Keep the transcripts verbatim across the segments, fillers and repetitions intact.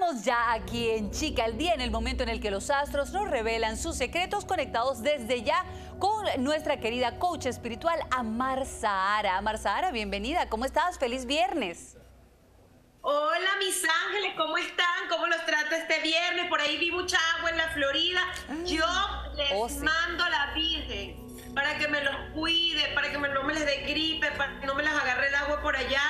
Estamos ya aquí en Chica al Día, en el momento en el que los astros nos revelan sus secretos, conectados desde ya con nuestra querida coach espiritual Amar Zahara. Amar Zahara, bienvenida. ¿Cómo estás? ¡Feliz viernes! Hola, mis ángeles, ¿cómo están? ¿Cómo los trata este viernes? Por ahí vi mucha agua en la Florida. Yo les oh, sí. mando a la Virgen para que me los cuide, para que no me les dé gripe, para que no me las agarre el agua por allá.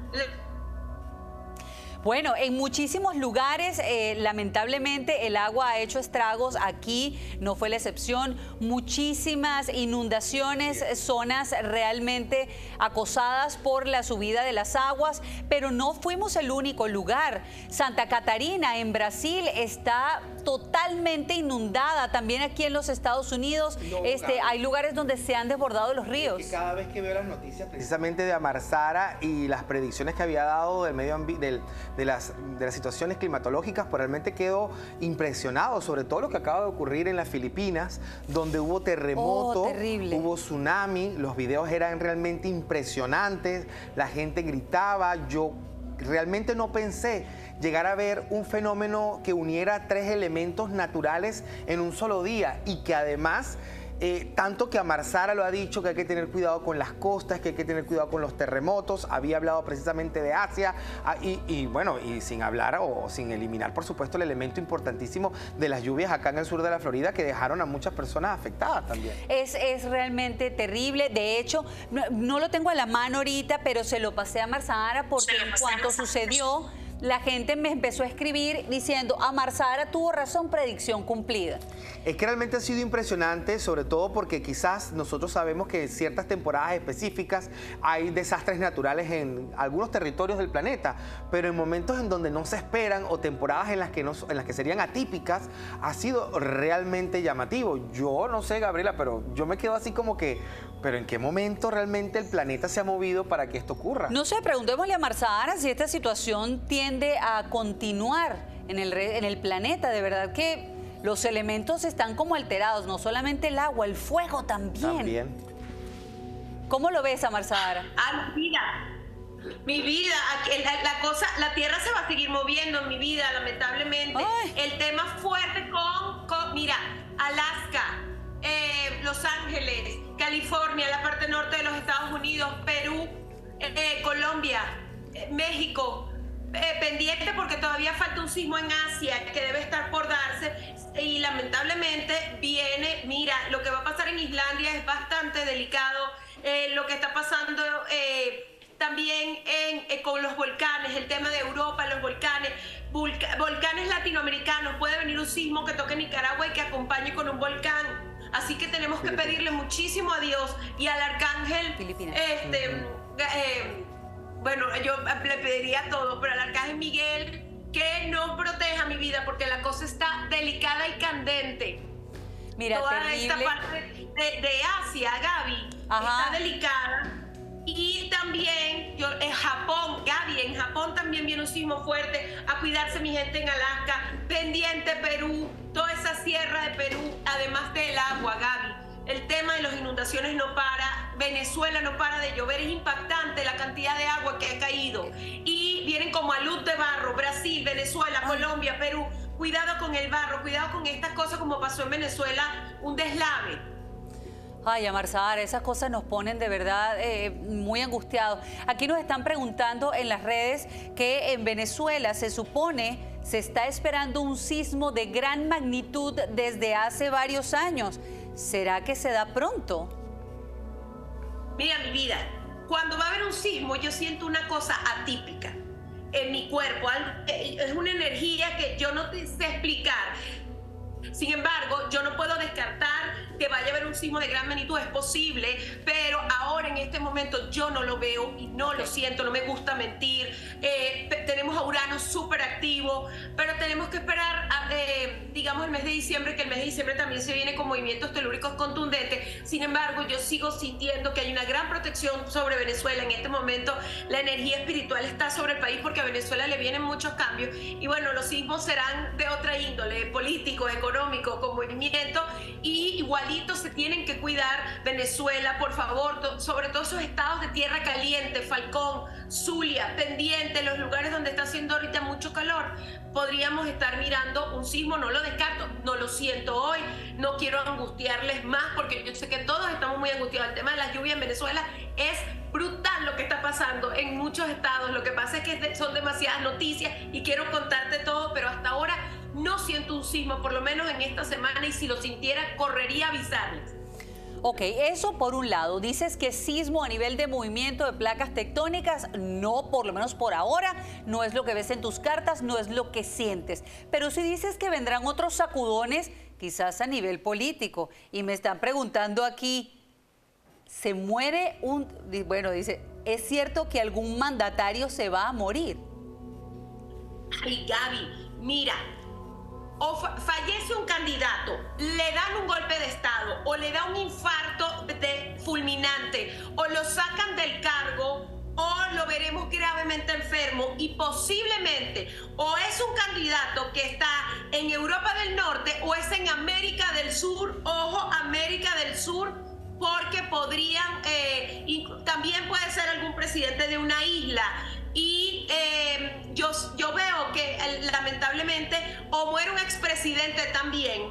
Bueno, en muchísimos lugares, eh, lamentablemente, el agua ha hecho estragos. Aquí no fue la excepción. Muchísimas inundaciones, zonas realmente acosadas por la subida de las aguas, pero no fuimos el único lugar. Santa Catarina, en Brasil, está totalmente inundada. También aquí en los Estados Unidos no, este, hay lugares donde se han desbordado los ríos. Es que cada vez que veo las noticias precisamente de Amar Zahara y las predicciones que había dado del medio ambiente, del De las, de las situaciones climatológicas, pues realmente quedo impresionado, sobre todo lo que acaba de ocurrir en las Filipinas, donde hubo terremoto, oh, hubo tsunami, los videos eran realmente impresionantes, la gente gritaba. Yo realmente no pensé llegar a ver un fenómeno que uniera tres elementos naturales en un solo día y que además... Eh, tanto que Amar Zahara lo ha dicho, que hay que tener cuidado con las costas, que hay que tener cuidado con los terremotos. Había hablado precisamente de Asia ah, y, y bueno, y sin hablar o sin eliminar, por supuesto, el elemento importantísimo de las lluvias acá en el sur de la Florida, que dejaron a muchas personas afectadas también. Es, es realmente terrible. De hecho, no, no lo tengo a la mano ahorita, pero se lo pasé a Amar Zahara porque en cuanto sucedió, la gente me empezó a escribir diciendo: Amar Zahara tuvo razón, predicción cumplida. Es que realmente ha sido impresionante, sobre todo porque quizás nosotros sabemos que en ciertas temporadas específicas hay desastres naturales en algunos territorios del planeta, pero en momentos en donde no se esperan o temporadas en las que, no, en las que serían atípicas, ha sido realmente llamativo. Yo no sé, Gabriela, pero yo me quedo así como que, ¿pero en qué momento realmente el planeta se ha movido para que esto ocurra? No sé, preguntémosle a Amar Zahara si esta situación tiende a continuar en el, en el planeta. De verdad que los elementos están como alterados, no solamente el agua, el fuego también. También. ¿Cómo lo ves, Amar Zahara? Ah, mi vida, mi vida, la, la cosa, la Tierra se va a seguir moviendo, mi vida, lamentablemente. Ay. El tema fuerte con, con mira, Alaska, eh, Los Ángeles, California, la parte norte de los Estados Unidos, Perú, eh, Colombia, eh, México. Eh, pendiente porque todavía falta un sismo en Asia que debe estar por darse y lamentablemente viene, mira, lo que va a pasar en Islandia es bastante delicado, eh, lo que está pasando eh, también en, eh, con los volcanes, el tema de Europa, los volcanes, volca volcanes latinoamericanos, puede venir un sismo que toque Nicaragua y que acompañe con un volcán. Así que tenemos que pedirle muchísimo a Dios y al arcángel, Filipinas. este, uh-huh. eh, bueno, yo le pediría todo, pero al arcángel Miguel que nos proteja, mi vida, porque la cosa está delicada y candente. Mira, toda terrible. esta parte de, de Asia, Gaby, Ajá. está delicada. Y también yo, en Japón, Gaby, en Japón también viene un sismo fuerte. A cuidarse mi gente en Alaska, pendiente Perú, toda esa sierra de Perú, además del agua, Gaby. El tema de las inundaciones no para, Venezuela no para de llover, es impactante la cantidad de agua que ha caído. Y vienen como a luz de barro, Brasil, Venezuela, Colombia, Perú. Cuidado con el barro, cuidado con estas cosas como pasó en Venezuela, un deslave. Ay, Amar Zahara, esas cosas nos ponen de verdad eh, muy angustiados. Aquí nos están preguntando en las redes que en Venezuela se supone se está esperando un sismo de gran magnitud desde hace varios años. ¿Será que se da pronto? Mira, mi vida, cuando va a haber un sismo yo siento una cosa atípica en mi cuerpo. Es una energía que yo no te sé explicar. Sin embargo, yo no puedo descartar que vaya a haber un sismo de gran magnitud, es posible, pero ahora en este momento yo no lo veo y no lo siento, no me gusta mentir. Eh, tenemos a Urano súper activo, pero tenemos que esperar, a, eh, digamos, el mes de diciembre, que el mes de diciembre también se viene con movimientos telúricos contundentes. Sin embargo, yo sigo sintiendo que hay una gran protección sobre Venezuela. En este momento la energía espiritual está sobre el país porque a Venezuela le vienen muchos cambios y bueno, los sismos serán de otra índole, político, económico, con movimiento, y igualitos se tienen que cuidar cuidar Venezuela, por favor, sobre todo esos estados de tierra caliente, Falcón, Zulia, Pendiente, los lugares donde está haciendo ahorita mucho calor. Podríamos estar mirando un sismo, no lo descarto, no lo siento hoy, no quiero angustiarles más porque yo sé que todos estamos muy angustiados. El tema de la lluvia en Venezuela es brutal lo que está pasando en muchos estados. Lo que pasa es que son demasiadas noticias y quiero contarte todo, pero hasta ahora no siento un sismo, por lo menos en esta semana, y si lo sintiera, correría a avisarles. Ok, eso por un lado. Dices que sismo a nivel de movimiento de placas tectónicas, no, por lo menos por ahora, no es lo que ves en tus cartas, no es lo que sientes. Pero sí dices que vendrán otros sacudones, quizás a nivel político. Y me están preguntando aquí, ¿se muere un...? Bueno, dice, ¿es cierto que algún mandatario se va a morir? Ay, Gaby, mira, o fa fallece un candidato, le dan un golpe de estado o le da un infarto de fulminante o lo sacan del cargo o lo veremos gravemente enfermo y posiblemente o es un candidato que está en Europa del Norte o es en América del Sur. Ojo, América del Sur, porque podrían, eh, y también puede ser algún presidente de una isla. Y eh, yo, yo veo que eh, lamentablemente o muere un expresidente también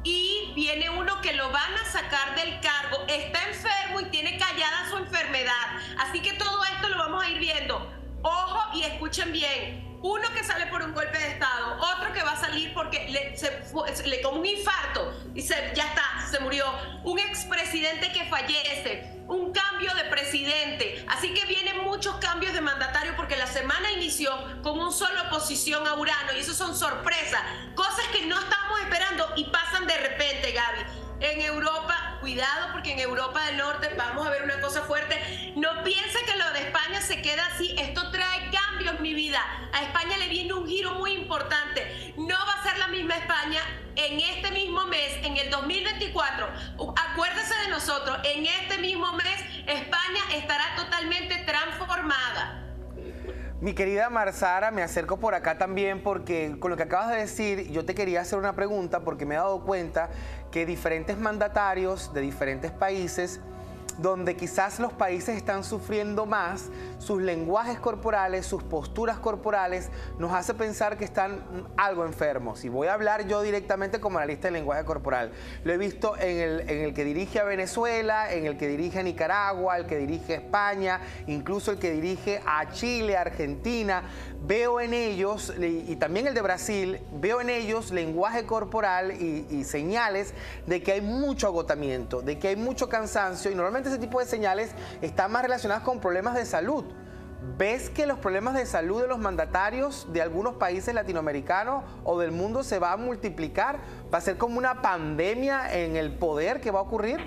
y viene uno que lo van a sacar del cargo, está enfermo y tiene callada su enfermedad. Así que todo esto lo vamos a ir viendo. Ojo y escuchen bien, uno que sale por un golpe de estado, otro que va a salir porque le, se, le como un infarto y se, ya está, se murió, un expresidente que fallece, un cambio de presidente. Así que vienen muchos cambios de mandatario porque la semana inició con un solo oposición a Urano y eso son sorpresas, cosas que no estábamos esperando y pasan de repente, Gaby. En Europa, cuidado porque en Europa del Norte vamos a ver una cosa fuerte. No piense que lo de España se queda así. Esto trae cambios, mi vida. A España le viene un giro muy importante. No va a ser la misma España en este mismo mes, en el dos mil veinticuatro. Acuérdese de nosotros, en este mismo mes España estará totalmente transformada. Mi querida Marsara, me acerco por acá también porque con lo que acabas de decir, yo te quería hacer una pregunta porque me he dado cuenta que diferentes mandatarios de diferentes países, donde quizás los países están sufriendo más, sus lenguajes corporales, sus posturas corporales, nos hace pensar que están algo enfermos. Y voy a hablar yo directamente como analista de lenguaje corporal. Lo he visto en el, en el que dirige a Venezuela, en el que dirige a Nicaragua, el que dirige a España, incluso el que dirige a Chile, a Argentina. Veo en ellos, y también el de Brasil, veo en ellos lenguaje corporal y, y señales de que hay mucho agotamiento, de que hay mucho cansancio, y normalmente ese tipo de señales están más relacionadas con problemas de salud. ¿Ves que los problemas de salud de los mandatarios de algunos países latinoamericanos o del mundo se va a multiplicar? ¿Va a ser como una pandemia en el poder que va a ocurrir?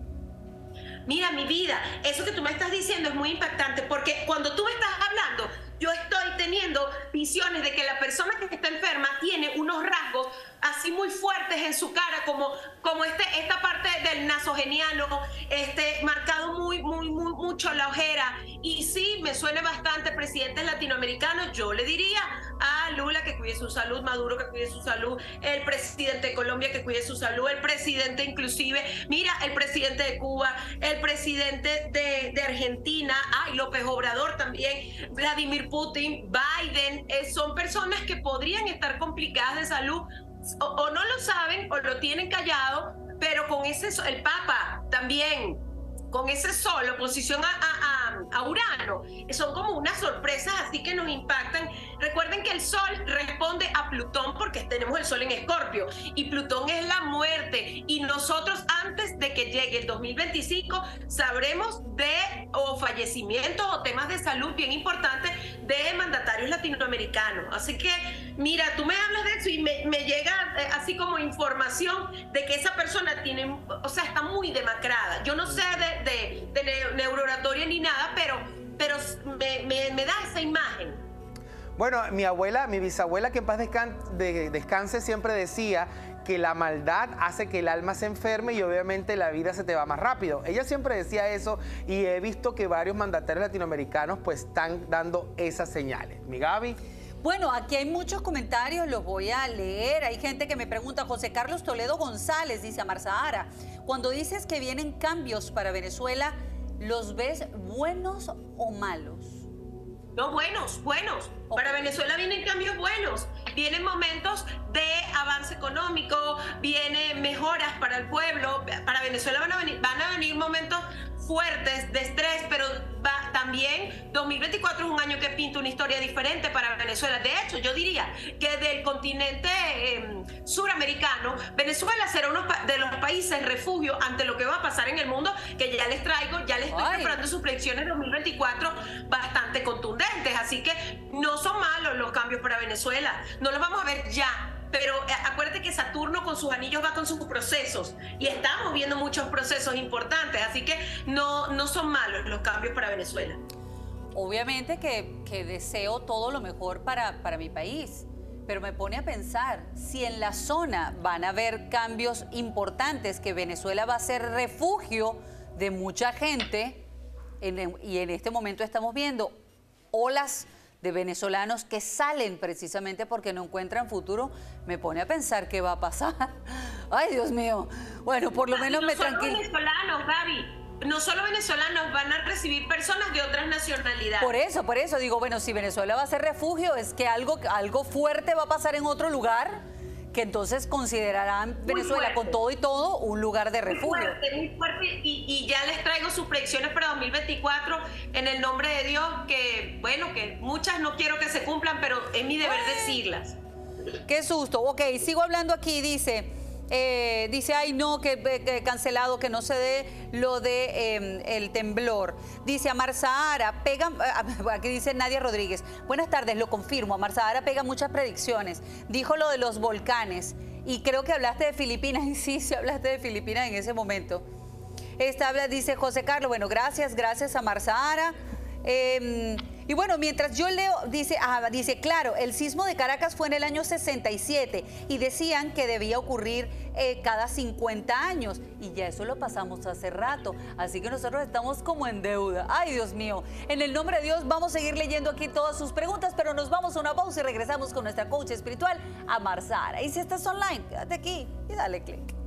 Mira, mi vida, eso que tú me estás diciendo es muy impactante porque cuando tú me estás hablando, yo estoy teniendo visiones de que la persona que está enferma tiene unos rasgos así muy fuertes en su cara, como, como este, esta parte del nasogeniano, este, marcado muy, muy, muy, mucho la ojera. Y sí, me suena bastante presidentes latinoamericanos. Yo le diría a Lula que cuide su salud, Maduro que cuide su salud, el presidente de Colombia que cuide su salud, el presidente inclusive, mira, el presidente de Cuba, el presidente de, de Argentina, ay, López Obrador también, Vladimir Putin, Biden, eh, son personas que podrían estar complicadas de salud o, o no lo saben o lo tienen callado, pero con ese, el Papa también, con ese sol, oposición a, a, a Urano, son como unas sorpresas así que nos impactan. Recuerden que el sol responde a Plutón porque tenemos el sol en Escorpio y Plutón es la muerte, y nosotros antes de que llegue el dos mil veinticinco sabremos de o fallecimientos o temas de salud bien importantes de mandatarios latinoamericanos. Así que mira, tú me hablas de eso y me, me llega eh, así como información de que esa persona tiene, o sea, está muy demacrada. Yo no sé de de, de neurooratoria ni nada, pero, pero me, me, me da esa imagen. Bueno, mi abuela, mi bisabuela, que en paz descan de, descanse, siempre decía que la maldad hace que el alma se enferme y obviamente la vida se te va más rápido. Ella siempre decía eso y he visto que varios mandatarios latinoamericanos pues están dando esas señales. Mi Gaby. Bueno, aquí hay muchos comentarios, los voy a leer. Hay gente que me pregunta, José Carlos Toledo González, dice a Marsara, Cuando dices que vienen cambios para Venezuela, ¿los ves buenos o malos? No, buenos, buenos. Okay. Para Venezuela vienen cambios buenos. Vienen momentos de avance económico, vienen mejoras para el pueblo. Para Venezuela van a venir, van a venir momentos fuertes de estrés, pero va, también dos mil veinticuatro es un año que pinta una historia diferente para Venezuela. De hecho, yo diría que del continente eh, suramericano, Venezuela será uno de los países refugio ante lo que va a pasar en el mundo, que ya les traigo, ya les estoy Ay. preparando sus predicciones dos mil veinticuatro bastante contundentes, así que no son malos los cambios para Venezuela, no los vamos a ver ya. Pero acuérdate que Saturno con sus anillos va con sus procesos y estamos viendo muchos procesos importantes, así que no, no son malos los cambios para Venezuela. Obviamente que, que deseo todo lo mejor para, para mi país, pero me pone a pensar, si en la zona van a haber cambios importantes, que Venezuela va a ser refugio de mucha gente, en, y en este momento estamos viendo olas de venezolanos que salen precisamente porque no encuentran futuro, me pone a pensar qué va a pasar. Ay, Dios mío. Bueno, por lo menos no me tranquilizo. tranquilo. venezolanos, Gaby. No solo venezolanos, van a recibir personas de otras nacionalidades. Por eso, por eso digo, bueno, si Venezuela va a ser refugio, es que algo, algo fuerte va a pasar en otro lugar, que entonces considerarán muy Venezuela fuerte. Con todo y todo un lugar de refugio. Muy fuerte, muy fuerte, y, y ya les traigo sus predicciones para dos mil veinticuatro en el nombre de Dios, que bueno, que muchas no quiero que se cumplan, pero es mi deber Ay. decirlas. Qué susto. Ok, sigo hablando aquí, dice... Eh, dice, ay no, que, que cancelado, que no se dé lo de eh, el temblor. Dice, Amar Zahara pega, aquí dice Nadia Rodríguez, buenas tardes, lo confirmo, Amar Zahara pega muchas predicciones, dijo lo de los volcanes, y creo que hablaste de Filipinas, y sí, sí hablaste de Filipinas en ese momento. Esta habla, dice José Carlos, bueno, gracias, gracias Amar Zahara. Eh, y bueno, mientras yo leo, dice, ah, dice, claro, el sismo de Caracas fue en el año sesenta y siete y decían que debía ocurrir eh, cada cincuenta años y ya eso lo pasamos hace rato, así que nosotros estamos como en deuda. Ay, Dios mío, en el nombre de Dios vamos a seguir leyendo aquí todas sus preguntas, pero nos vamos a una pausa y regresamos con nuestra coach espiritual, Amar Zahara. Y si estás online, quédate aquí y dale clic.